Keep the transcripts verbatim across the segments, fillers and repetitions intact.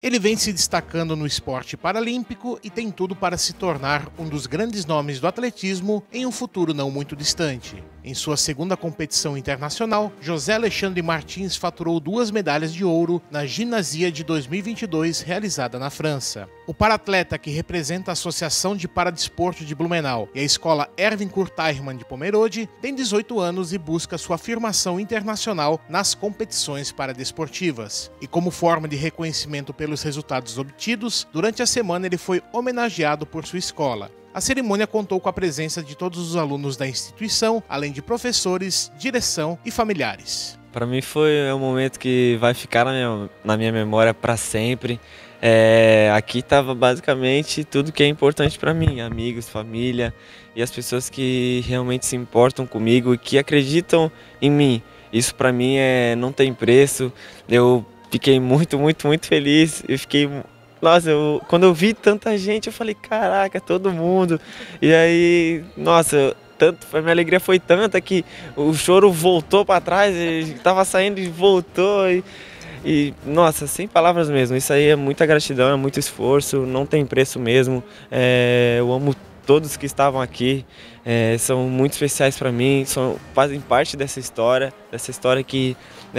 Ele vem se destacando no esporte paralímpico e tem tudo para se tornar um dos grandes nomes do atletismo em um futuro não muito distante. Em sua segunda competição internacional, José Alexandre Martins faturou duas medalhas de ouro na Gimnasia de dois mil e vinte e dois, realizada na França. O paratleta, que representa a Associação de Paradesporto de Blumenau e a Escola Erwin Kurteichmann de Pomerode, tem dezoito anos e busca sua afirmação internacional nas competições paradesportivas. E como forma de reconhecimento pelos resultados obtidos, durante a semana ele foi homenageado por sua escola. A cerimônia contou com a presença de todos os alunos da instituição, além de professores, direção e familiares. Para mim foi um momento que vai ficar na minha, na minha memória para sempre. É, aqui estava basicamente tudo que é importante para mim, amigos, família e as pessoas que realmente se importam comigo e que acreditam em mim. Isso para mim é, não tem preço. Eu fiquei muito, muito, muito feliz. Eu fiquei... Nossa, eu, quando eu vi tanta gente, eu falei, caraca, todo mundo. E aí, nossa, tanto, a minha alegria foi tanta que o choro voltou para trás, estava saindo e voltou. E, e, nossa, sem palavras mesmo. Isso aí é muita gratidão, é muito esforço, não tem preço mesmo. É, eu amo todos que estavam aqui, é, são muito especiais para mim, são, fazem parte dessa história, dessa história que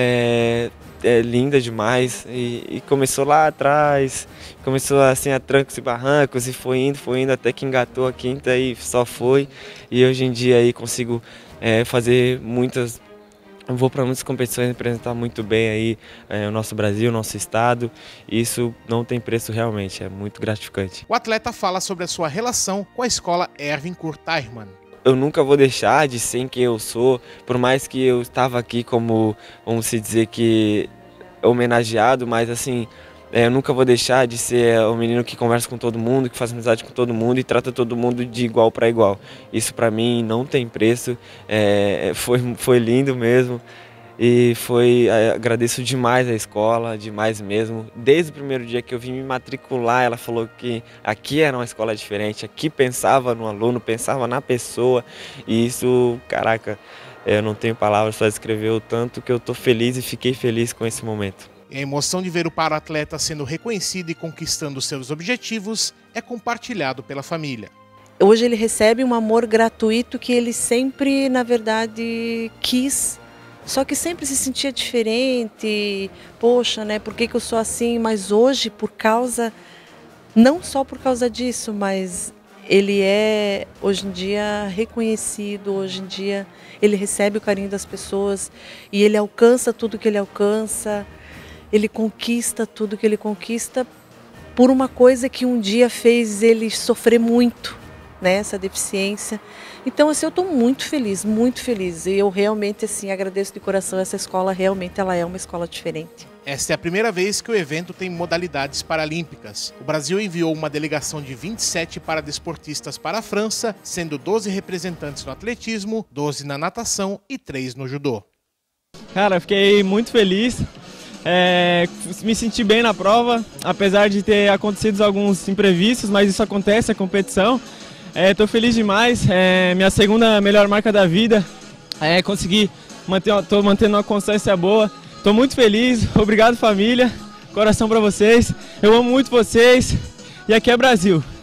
é, é linda demais e, e começou lá atrás, começou assim a trancos e barrancos e foi indo, foi indo até que engatou a quinta e só foi. E hoje em dia aí consigo é, fazer muitas, eu vou para muitas competições representar muito bem aí é, o nosso Brasil, o nosso estado. E isso não tem preço realmente, é muito gratificante. O atleta fala sobre a sua relação com a escola Erwin Kurteichmann. Eu nunca vou deixar de ser quem eu sou, por mais que eu estava aqui como, vamos se dizer que, homenageado, mas assim, eu nunca vou deixar de ser o menino que conversa com todo mundo, que faz amizade com todo mundo e trata todo mundo de igual para igual. Isso para mim não tem preço, é, foi, foi lindo mesmo. E foi, agradeço demais a escola, demais mesmo. Desde o primeiro dia que eu vim me matricular, ela falou que aqui era uma escola diferente, aqui pensava no aluno, pensava na pessoa. E isso, caraca, eu não tenho palavras para descrever o tanto que eu tô feliz e fiquei feliz com esse momento. E a emoção de ver o paratleta sendo reconhecido e conquistando seus objetivos é compartilhado pela família. Hoje ele recebe um amor gratuito que ele sempre, na verdade, quis. Só que sempre se sentia diferente, poxa, né, por que que eu sou assim? Mas hoje, por causa, não só por causa disso, mas ele é, hoje em dia, reconhecido, hoje em dia ele recebe o carinho das pessoas e ele alcança tudo que ele alcança, ele conquista tudo que ele conquista por uma coisa que um dia fez ele sofrer muito, né, essa deficiência. Então, assim, eu estou muito feliz, muito feliz. E eu realmente, assim, agradeço de coração essa escola. Realmente, ela é uma escola diferente. Esta é a primeira vez que o evento tem modalidades paralímpicas. O Brasil enviou uma delegação de vinte e sete paradesportistas para a França, sendo doze representantes no atletismo, doze na natação e três no judô. Cara, fiquei muito feliz. É, me senti bem na prova, apesar de ter acontecido alguns imprevistos, mas isso acontece, é competição. Estou é, feliz demais, é minha segunda melhor marca da vida, é, consegui manter, estou mantendo uma constância boa, estou muito feliz, obrigado família, coração para vocês, eu amo muito vocês e aqui é Brasil.